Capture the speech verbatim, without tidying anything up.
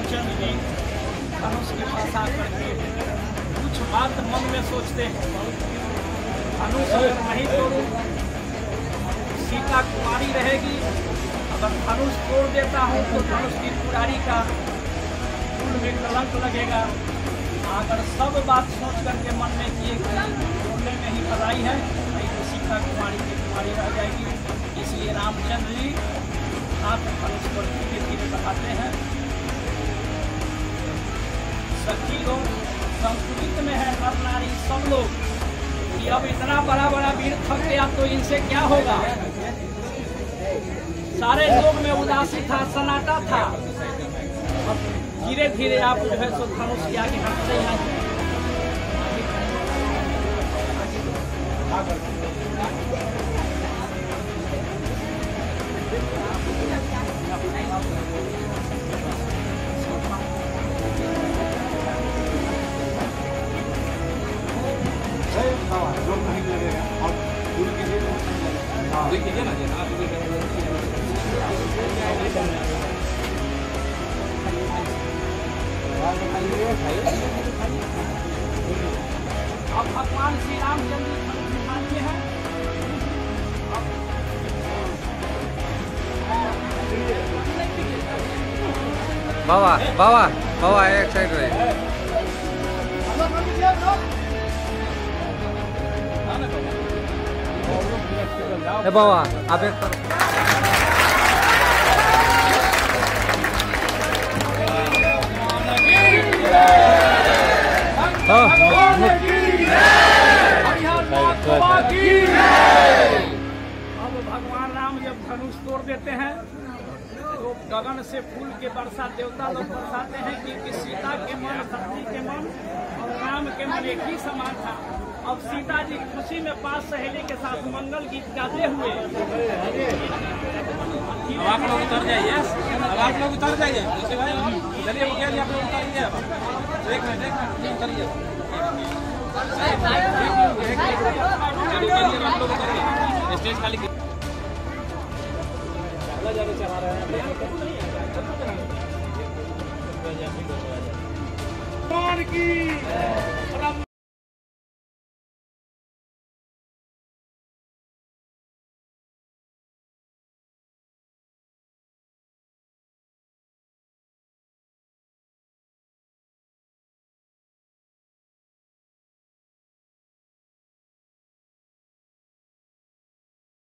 रामचंद्र जी धनुष के पास आकर के कुछ बात मन में सोचते हैं, धनुष अगर नहीं तोड़ूं सीता कुमारी रहेगी, अगर धनुष तोड़ देता हूँ तो धनुष की कुरारी का फूल में कलंक लगेगा। अगर सब बात सोच करके मन में किए तोड़ने में ही भलाई है, नहीं तो सीता कुमारी की कुमारी रह जाएगी। इसलिए रामचंद्र जी हाथ धनुष पर धीरे धीरे बढ़ाते हैं। सखी लोग संस्कृत में है, नर नारी सब लोग, कि अब इतना बड़ा बड़ा वीर थक गया तो इनसे क्या होगा। सारे लोग में उदासी था, सन्नाटा था। अब धीरे धीरे आप जो है सो धनुष के आगे हटते हैं। अब भगवान श्री रामचंद्र जी हैं। बाबा बाबा बाबा एक साइड रहे। ए बाबा आप एक पर अब भगवान राम जब धनुष तोड़ देते हैं तो गगन से फूल के वर्षा देवता लोग बरसाते हैं कि सीता के मन, धरती के मन और राम के मन एक ही समान था। अब सीता जी खुशी में पास सहेली के साथ मंगल गीत गाते हुए। अब आप लोग उतर जाइए, अब आप लोग उतर जाइए। चलिए मुखिया जी आप लोग उतरिए। अब एक मिनट एक मिनट उतरिए, आप लोग उतरिए। स्टेज खाली जाके चला रहे हैं।